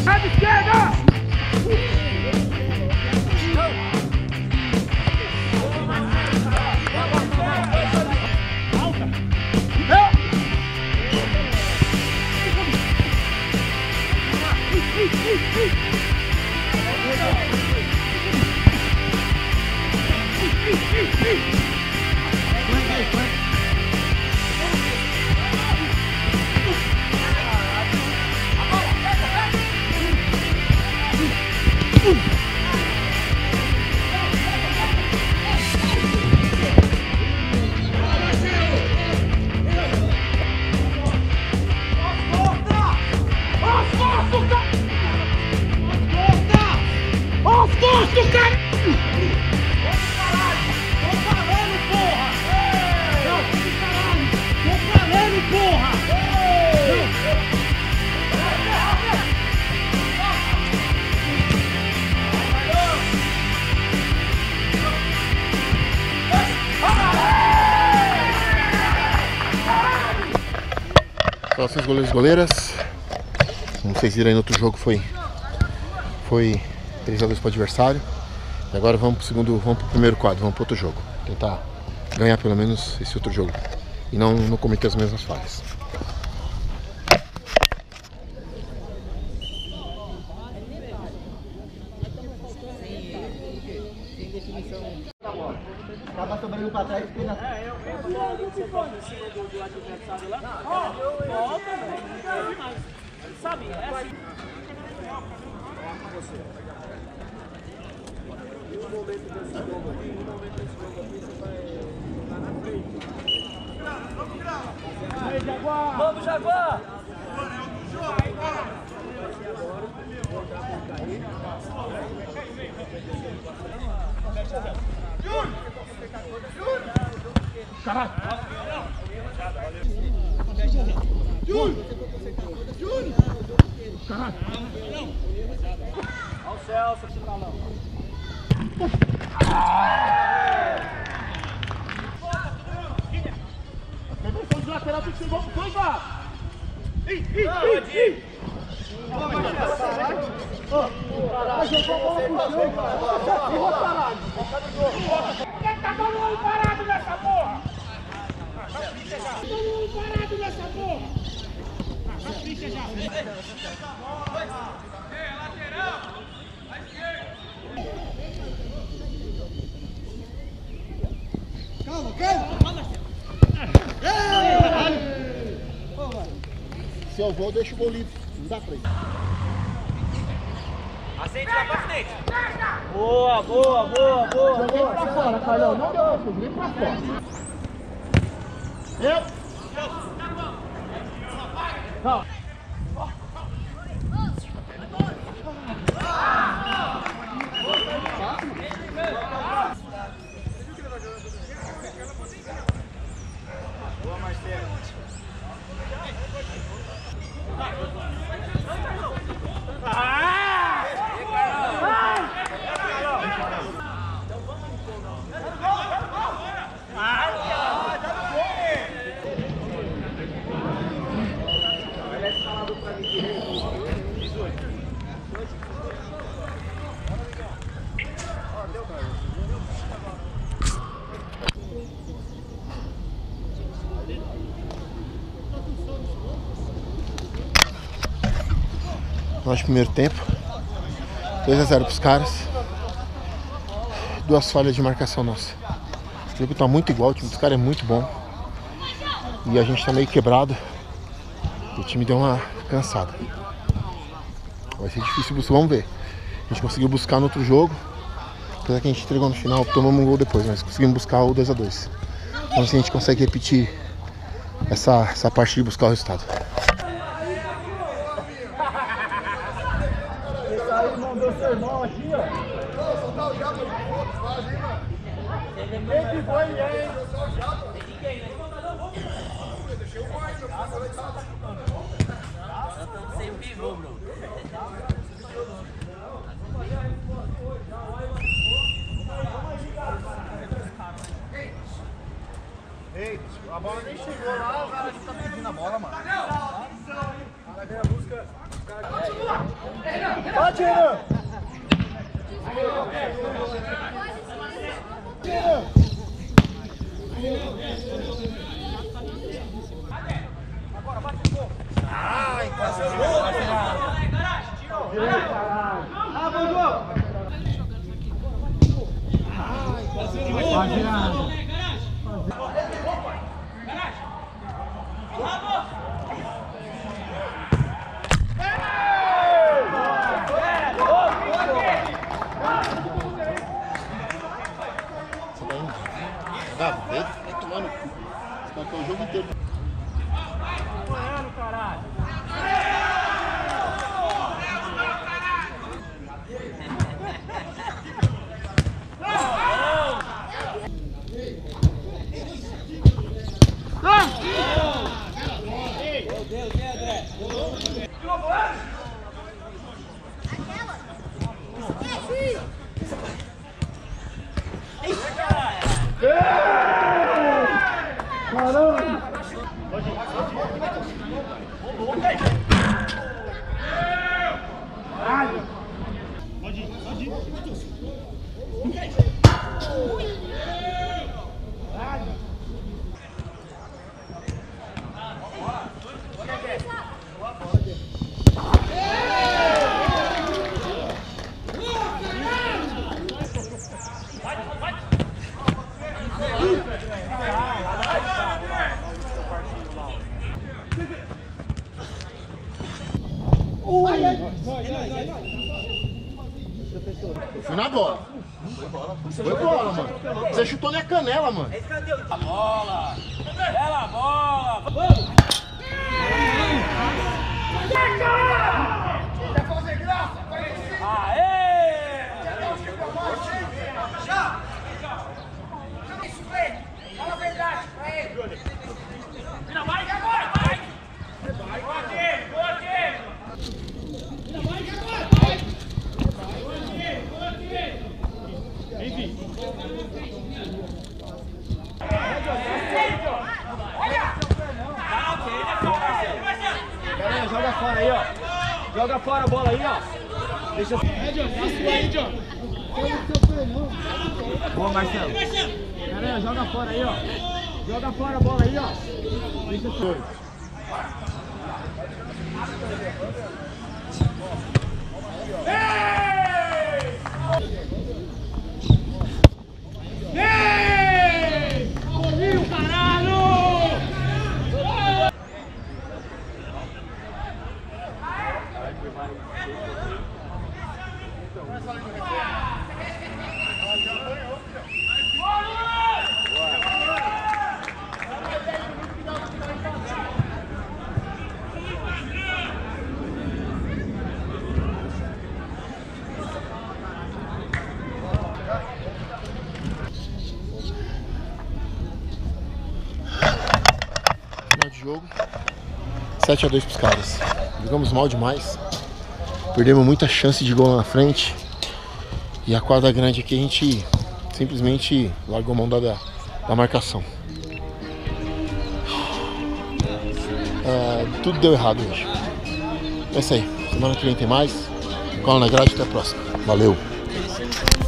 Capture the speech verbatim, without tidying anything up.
Lado esquerda! Relações goleiros e goleiras. Como vocês viram aí no outro jogo, foi foi três a dois para o adversário. E agora vamos pro segundo, vamos pro primeiro quadro, vamos pro outro jogo. Tentar ganhar pelo menos esse outro jogo e não, não cometer as mesmas falhas. Tava sobrando pra trás e fez na... É, eu vi a bola ali que você toca em cima do, do adversário lá. Ó, volta, velho. Mas, sabe, é assim. E o momento desse jogo aqui, o momento desse jogo aqui, você vai lá na frente. Vamos virar! Vamos, Jaguar! Vamos, Jaguar! Caralho! Júnior! Júnior! Caralho! Olha o Celso, esse balão. A prevenção de lateral tem que ser igual pro dois lados. Ih, ih, ih, ih! Tá todo mundo parado nessa porra! Todo mundo parado nessa porra! Fica já! É, lateral! À esquerda! Calma, calma! Se eu vou, deixa o gol livre. Não dá pra ir. Acende lá pra frente. Boa, boa, boa, boa. Joguei pra fora, Carlão. Não deu, eu joguei pra fora. Eu. Calma. Boa, Marcelo. Nosso primeiro tempo, dois a zero para os caras, duas falhas de marcação nossa. O jogo tá muito igual, o time dos caras é muito bom e a gente tá meio quebrado. O time deu uma cansada. Vai ser difícil buscar, vamos ver. A gente conseguiu buscar no outro jogo, apesar que a gente entregou no final, tomamos um gol depois, mas conseguimos buscar o dois a dois. Vamos ver se a gente consegue repetir essa, essa parte de buscar o resultado. Mandou seu irmão aqui, ó. Vou soltar o diabo de fotos, faz aí, mano. Quem que foi, hein? Deixei o quarto, eu faço a leitada. Já estamos sem pivô, bro. Ei, a bola nem chegou lá, o cara já tá pedindo a bola, mano. Cara, vem a música. Bate, Renan! Ai, quase gol! Ah, bom jogo! Ai, quase gol! Vai tomando. Vai o jogo inteiro. Foi na bola. Foi bola, mano. Você chutou na canela, mano. A bola! Bela bola! Vamos! Quer fazer graça? Aê! Já! Isso, Fred! Fala a verdade pra ele! Vira mais agora, vai! Boa aqui, boa aqui! Vira mais agora, vai! Boa aqui, boa aqui! Enfim! Olha! Pera aí, joga fora aí, ó. Joga fora a bola aí, ó. Deixa eu... É, John, passa aí, John! Boa, Marcelo. Pera aí, joga fora aí, ó. Joga fora a bola aí, ó. Deixa eu... Ei! Corrinho, caralho! Jogo sete a dois pros caras. Jogamos mal demais. Perdemos muita chance de gol na frente. E a quadra grande aqui a gente simplesmente largou a mão da, da marcação. É, tudo deu errado hoje. É isso aí. Semana que vem tem mais. Cola na grade, até a próxima. Valeu!